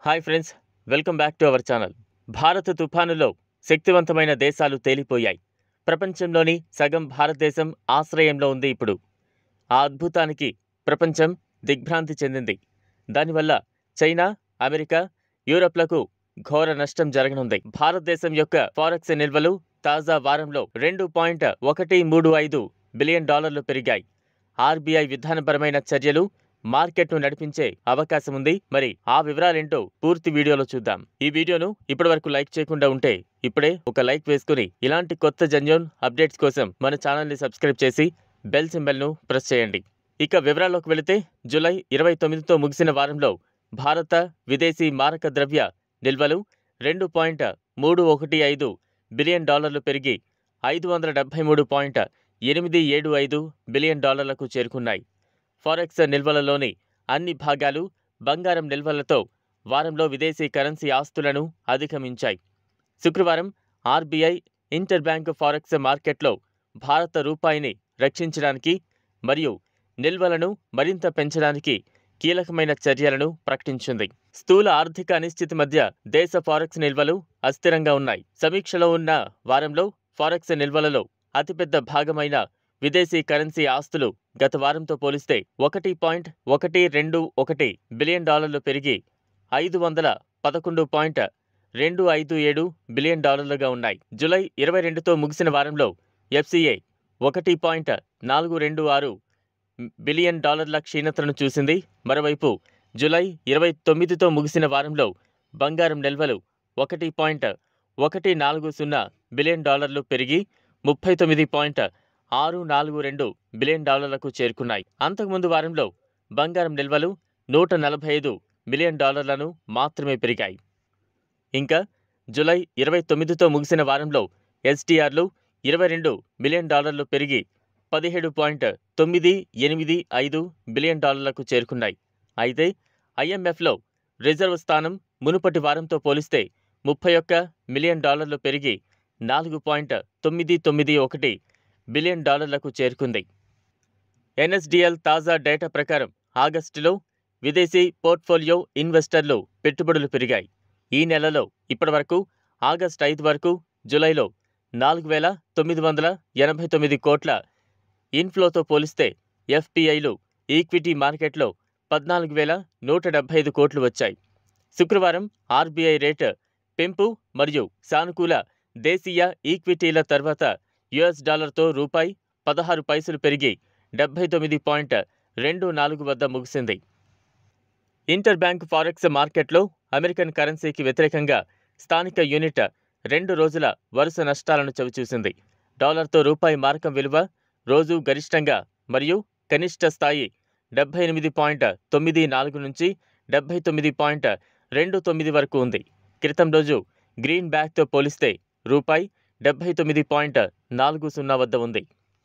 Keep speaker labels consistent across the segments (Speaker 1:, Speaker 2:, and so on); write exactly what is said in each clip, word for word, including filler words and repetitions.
Speaker 1: Hi friends, welcome back to our channel. భారత తుఫానులో శక్తివంతమైన దేశాలు తేలిపోయాయి. ప్రపంచంలోని సగం భారతదేశం ఆశ్రయంలో ఉంది. ఇప్పుడు ఆ అద్భుతానికి ప్రపంచం దిగ్భ్రాంతి చెందింది. దానివల్ల చైనా, అమెరికా, యూరప్లకు ఘోర నష్టం జరగనుంది. భారతదేశం యొక్క ఫారెక్స్ నిల్వలు తాజా వారంలో రెండు పాయింట్ ఒకటి మూడు ఐదు బిలియన్ డాలర్లు పెరిగాయి. ఆర్బీఐ విధానపరమైన చర్యలు మార్కెట్ను నడిపించే అవకాశం ఉంది. మరి ఆ వివరాలేంటో పూర్తి వీడియోలో చూద్దాం. ఈ వీడియోను ఇప్పటి వరకు లైక్ చేయకుండా ఉంటే ఇప్పుడే ఒక లైక్ వేసుకుని ఇలాంటి కొత్త జెన్యూన్ అప్డేట్స్ కోసం మన ఛానల్ని సబ్స్క్రైబ్ చేసి బెల్ సింబల్ను ప్రెస్ చేయండి. ఇక వివరాల్లోకి వెళితే జూలై ఇరవై తొమ్మిదితో ముగిసిన వారంలో భారత విదేశీ మారక ద్రవ్య నిల్వలు రెండు పాయింట్ మూడు ఒకటి ఐదు బిలియన్ డాలర్లు పెరిగి ఐదు వందల డెబ్బై మూడు పాయింట్ ఎనిమిది ఏడు ఐదు బిలియన్ డాలర్లకు చేరుకున్నాయి. ఫారెక్స్ నిల్వలలోని అన్ని భాగాలు బంగారం నిల్వలతో వారంలో విదేశీ కరెన్సీ ఆస్తులను అధిగమించాయి. శుక్రవారం ఆర్బీఐ ఇంటర్ బ్యాంక్ ఫారెక్స్ మార్కెట్లో భారత రూపాయిని రక్షించడానికి మరియు నిల్వలను మరింత పెంచడానికి కీలకమైన చర్యలను ప్రకటించింది. స్థూల ఆర్థిక అనిశ్చితి మధ్య దేశ ఫారెక్స్ నిల్వలు అస్థిరంగా ఉన్నాయి. సమీక్షలో ఉన్న వారంలో ఫారెక్స్ నిల్వలలో అతిపెద్ద భాగమైన విదేశీ కరెన్సీ ఆస్తులు గత వారంతో పోలిస్తే ఒకటి పాయింట్ ఒకటి రెండు ఒకటి బిలియన్ డాలర్లు పెరిగి ఐదు వందల పదకొండు పాయింట్ రెండు ఐదు ఏడు బిలియన్ డాలర్లుగా ఉన్నాయి. జూలై ఇరవై రెండుతో ముగిసిన వారంలో ఎఫ్సీఐ ఒకటి పాయింట్ నాలుగు రెండు ఆరు బిలియన్ డాలర్ల క్షీణతను చూసింది. మరోవైపు జూలై ఇరవై తొమ్మిదితో ముగిసిన వారంలో బంగారం నిల్వలు ఒకటి పాయింట్ ఒకటి నాలుగు సున్నా బిలియన్ డాలర్లు పెరిగి ముప్పై తొమ్మిది పాయింట్ ఆరు నాలుగు రెండు బిలియన్ డాలర్లకు చేరుకున్నాయి. అంతకుముందు వారంలో బంగారం నిల్వలు నూట నలభై ఐదు మిలియన్ డాలర్లను మాత్రమే పెరిగాయి. ఇంకా జూలై ఇరవై తొమ్మిదితో ముగిసిన వారంలో ఎస్డీఆర్లు ఇరవై రెండు మిలియన్ డాలర్లు పెరిగి పదిహేడు పాయింట్ తొమ్మిది ఎనిమిది ఐదు బిలియన్ డాలర్లకు చేరుకున్నాయి. అయితే ఐఎంఎఫ్లో రిజర్వ్ స్థానం మునుపటి వారంతో పోలిస్తే ముప్పై ఒక్క మిలియన్ డాలర్లు పెరిగి నాలుగు పాయింట్ తొమ్మిది తొమ్మిది ఒకటి బిలియన్ డాలర్లకు చేరుకుంది. ఎన్ఎస్డిఎల్ తాజా డేటా ప్రకారం ఆగస్టులో విదేశీ పోర్ట్ఫోలియో ఇన్వెస్టర్లు పెట్టుబడులు పెరిగాయి. ఈ నెలలో ఇప్పటివరకు ఆగస్టు ఐదు వరకు జూలైలో నాలుగు వేల తొమ్మిది వందల ఎనభై తొమ్మిది కోట్ల ఇన్ఫ్లోతో పోలిస్తే ఎఫ్పిఐలు ఈక్విటీ మార్కెట్లో పద్నాలుగు వేల నూట డెబ్బై ఐదు కోట్లు వచ్చాయి. శుక్రవారం ఆర్బీఐ రేటు పెంపు మరియు సానుకూల దేశీయ ఈక్విటీల తర్వాత యుఎస్ డాలర్తో రూపాయి పదహారు పైసలు పెరిగి డెబ్బై తొమ్మిది పాయింట్ రెండు నాలుగు వద్ద ముగిసింది. ఇంటర్ బ్యాంక్ ఫారెక్స్ మార్కెట్లో అమెరికన్ కరెన్సీకి వ్యతిరేకంగా స్థానిక యూనిట్ రెండు రోజుల వరుస నష్టాలను చవిచూసింది. డాలర్తో రూపాయి మారకం విలువ రోజు గరిష్టంగా మరియు కనిష్ట స్థాయి డెబ్బై ఎనిమిది పాయింట్ తొమ్మిది నాలుగు నుంచి డెబ్బై తొమ్మిది పాయింట్ రెండు తొమ్మిది వరకు ఉంది. క్రితం రోజు గ్రీన్ బ్యాక్తో పోలిస్తే రూపాయి డెబ్బై తొమ్మిది పాయింట్ నాలుగు సున్నా వద్ద ఉంది.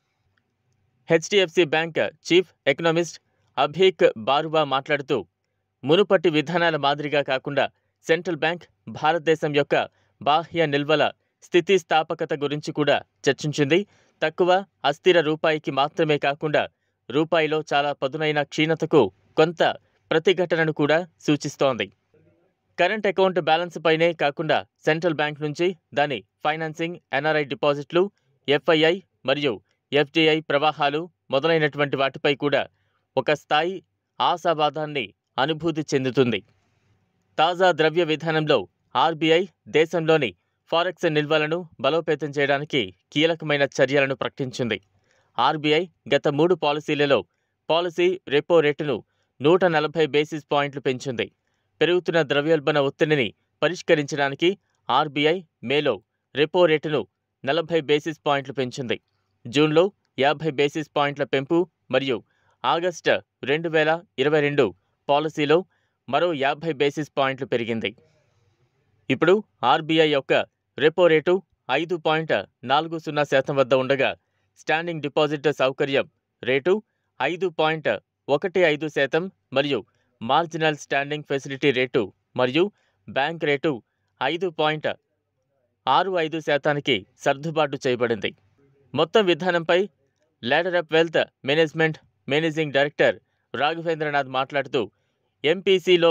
Speaker 1: HDFC bank chief economist Abhik Barua మాట్లాడుతూ మునుపటి విధానాల మాదిరిగా కాకుండా సెంట్రల్ బ్యాంక్ భారతదేశం యొక్క బాహ్య నిల్వల స్థితిస్థాపకత గురించి కూడా చర్చించింది. తక్కువ అస్థిర రూపాయికి మాత్రమే కాకుండా రూపాయిలో చాలా పదునైన క్షీణతకు కొంత ప్రతిఘటనను కూడా సూచిస్తోంది. కరెంట్ అకౌంట్ బ్యాలెన్స్ పైనే కాకుండా సెంట్రల్ బ్యాంక్ నుంచి దాని ఫైనాన్సింగ్, ఎన్ఆర్ఐ డిపాజిట్లు, ఎఫ్ఐఐ మరియు ఎఫ్డిఐ ప్రవాహాలు మొదలైనటువంటి వాటిపై కూడా ఒక స్థాయి ఆశావాదాన్ని అనుభూతి చెందుతుంది. తాజా ద్రవ్య విధానంలో ఆర్బీఐ దేశంలోని ఫారెక్స్ నిల్వలను బలోపేతం చేయడానికి కీలకమైన చర్యలను ప్రకటించింది. ఆర్బీఐ గత మూడు పాలసీలలో పాలసీ రెపో రేటును నూట నలభై బేసిస్ పాయింట్లు పెంచింది. పెరుగుతున్న ద్రవ్యోల్బణ ఒత్తిడిని పరిష్కరించడానికి ఆర్బీఐ మేలో రెపో రేటును నలభై బేసిస్ పాయింట్లు పెంచింది. జూన్లో యాభై బేసిస్ పాయింట్ల పెంపు మరియు ఆగస్టు రెండు వేల ఇరవై రెండు పాలసీలో మరో యాభై బేసిస్ పాయింట్లు పెరిగింది. ఇప్పుడు ఆర్బీఐ యొక్క రెపో రేటు ఐదు పాయింట్ నాలుగు సున్నా శాతం వద్ద ఉండగా స్టాండింగ్ డిపాజిట్ సౌకర్యం రేటు ఐదు పాయింట్ ఒకటి ఐదు శాతం మరియు మార్జినల్ స్టాండింగ్ ఫెసిలిటీ రేటు మరియు బ్యాంక్ రేటు ఐదు పాయింట్ ఆరు ఐదు శాతానికి సర్దుబాటు చేయబడింది. మొత్తం విధానంపై ladder up wealth management managing director Raghavendranath మాట్లాడుతూ ఎంపీసీలో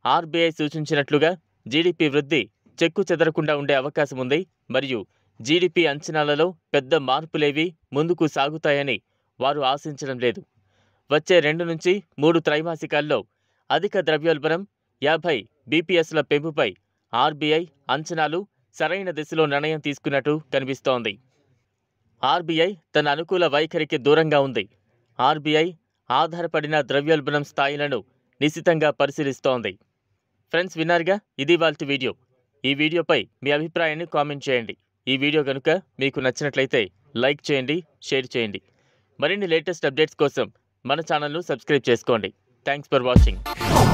Speaker 1: ఆర్బీఐ సూచించినట్లుగా జీడీపీ వృద్ధి చెక్కు చెదరకుండా ఉండే అవకాశం ఉంది మరియు జీడీపీ అంచనాలలో పెద్ద మార్పులేవీ ముందుకు సాగుతాయని వారు ఆశించడం లేదు. వచ్చే రెండు నుంచి మూడు త్రైమాసికాల్లో అధిక ద్రవ్యోల్బణం, యాభై బీపీఎస్ల పెంపుపై ఆర్బీఐ అంచనాలు సరైన దిశలో నిర్ణయం తీసుకున్నట్టు కనిపిస్తోంది. ఆర్బీఐ తన అనుకూల వైఖరికి దూరంగా ఉంది. ఆర్బీఐ ఆధారపడిన ద్రవ్యోల్బణం స్థాయిలను నిశితంగా పరిశీలిస్తోంది. ఫ్రెండ్స్, విన్నారుగా, ఇది ఇవాల్టి వీడియో. ఈ వీడియోపై మీ అభిప్రాయాన్ని కామెంట్ చేయండి. ఈ వీడియో కనుక మీకు నచ్చినట్లయితే లైక్ చేయండి, షేర్ చేయండి. మరిన్ని లేటెస్ట్ అప్డేట్స్ కోసం మన ఛానల్ను సబ్స్క్రైబ్ చేసుకోండి. Thanks for watching.